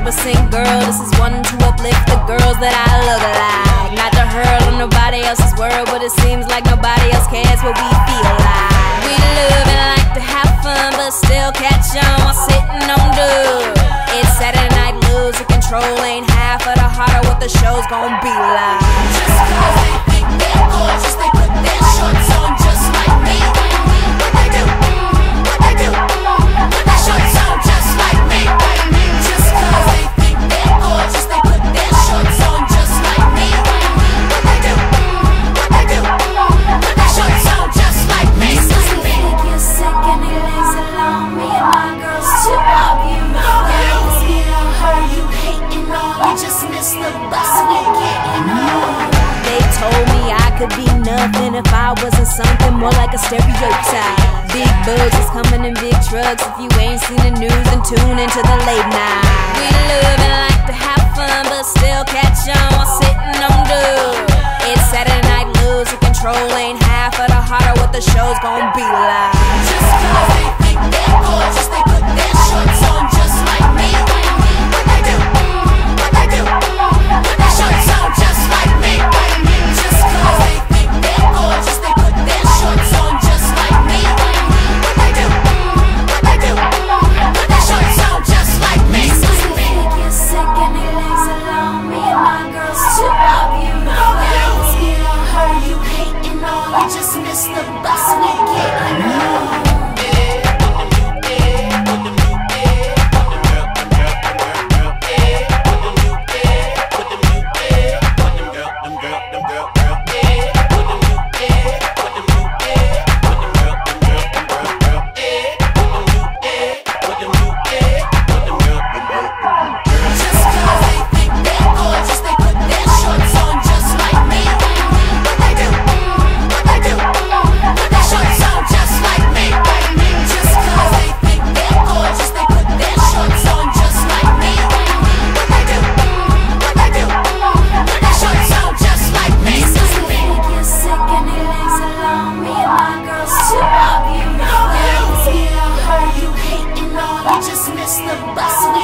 100% girl. This is one to uplift the girls that I look like. Not to hurl on nobody else's world, but it seems like nobody else cares what we feel like. We love and like to have fun, but still catch on while sitting on dub. It's Saturday night, lose your control. Ain't half of the heart of what the show's gonna be like. Just cause they think they're gorgeous, they put their shorts on just like me. What they do, what they do, put their shorts on just like me. Just cause they think they're gorgeous, they put their shorts on just like me. What they do, what they do, put their shorts on just like me. Since they get sick and their legs are long, me and my girls too argue. Let's get on her, you hating on, you just missed the bus, we getting on. They told me I could be nothing if I wasn't something more like a stereotype. Big bugs is coming in big trucks. If you ain't seen the news, then tune into the late night. We love and like to have fun, but still catch on while sitting on dub. It's Saturday night, lose your control. Ain't half of the heart of what the show's gonna be like. Just cause they think they're gorgeous, they put their shorts on just like me. What they do, what they do, put their shorts on just like me. Just cause they think they're gorgeous, they put their shorts on just like me. What they do, what they do, put their shorts on just like me. Since they get sick and their legs are long, me and my girls too argue. Let's get on her, you hating on, you just missed the bus, we getting on. Just missed the bus.